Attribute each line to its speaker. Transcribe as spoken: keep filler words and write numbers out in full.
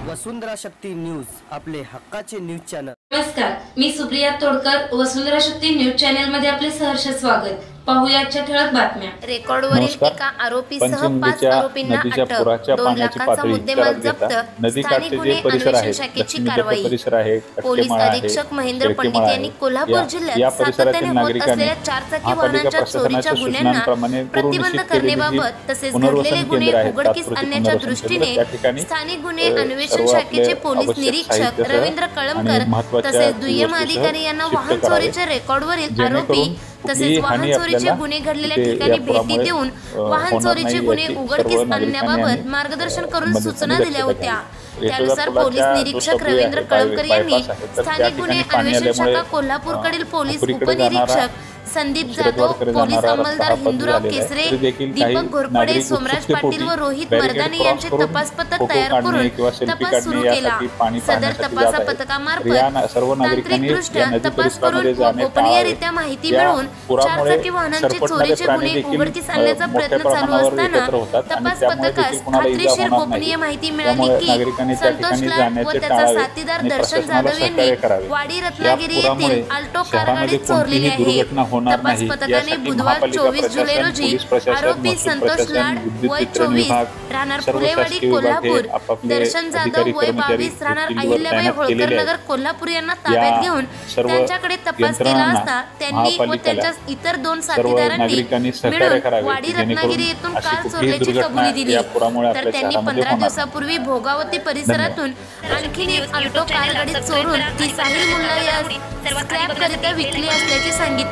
Speaker 1: वसुंधरा Shakti news, आपले हक्काचे news channel.
Speaker 2: नमस्कार, मी सुप्रिया तोडकर, वसुंधरा शक्ती न्यूज चॅनल मध्ये आपले सहर्ष स्वागत। पाहूया आजच्या ठळक बातम्या।
Speaker 3: रेकॉर्डवरील एका आरोपीसह पाच आरोपींना अटक, दोन लाखांचा मुद्देमाल जप्त, स्थानिक गुन्हे अन्वेषण शाखेची कारवाई। पोलीस अधीक्षक महेंद्र पंडित यांनी कोल्हापूर जिल्ह्यात सातत्याने होत असलेल्या चारचाकी वाहनांच्या चोरीच्या गुन्ह्यांना प्रतिबंध करण्याबाबत तसेच घडलेले गुन्हे उघडकीस आणण्याच्या दृष्टीने स्थानिक गुन्हे अन्वेषण शाखेचे पोलीस निरीक्षक रवींद्र कळमकर तसेच दुय्यम अधिकारी यांना वाहन चोरीच्या रेकॉर्डवरील आरोपी तसेच वाहन चोरीचे गुन्हे घडलेल्या ठिकाणी भेटी देऊन वाहन चोरीचे गुन्हे उघडकीस आणण्याबाबत मार्गदर्शन करून सूचना दिल्या होत्या। त्यानुसार पोलीस निरीक्षक रवींद्र कळमकर यांनी स्थानिक गुन्हे अन्वेषण शाखा कोल्हापूरकडील पोलीस उपनिरीक्षक संदीप जाधव, पोलीस अंमलदार हिंदुराव केसरे, दीपक घोरपडे, सोमराज पाटील व रोहित मर्दाने यांचे तपास पथक तयार करून तपास सुरू केला। सदर तपास पथकामार्फत तांत्रिकदृष्ट्या तपास करून गोपनीयरित्या माहिती मिळवून चारचाकी वाहनांचे चोरीचे गुन्हे उघडकीस आणण्याचा प्रयत्न चालू असताना तपास पथकास खात्रीशीर गोपनीय माहिती मिळाली की संतोष लाड व त्याचा साथीदार दर्शन जाधव यांनी वाडी रत्नागिरी येथील आल्टो कारगाडी चोरलेली आहे। तपास पथकाने बुधवार चोवीस जुलै रोजी आरोपी संतोष लाड वय चोवीस राहणार फुलेवाडी कोल्हापूर, दर्शन जाधव वय बावीस राहणार अहिल्याबाई होळकर नगर कोल्हापूर यांना ताब्यात घेऊन त्यांच्याकडे तपास केला असता त्यांनी व त्यांच्या इतर दोन साथीदारांनी मिळून वाडी रत्नागिरी येथून कार चोरल्याची कबुली दिली। तर त्यांनी पंधरा दिवसापूर्वी भोगावती परिसरातून आणखी एक आल्टो कारगाडी चोरून ती साहिल मुल्ला या स्क्रॅप करिता विकली असल्याचे सांगितले।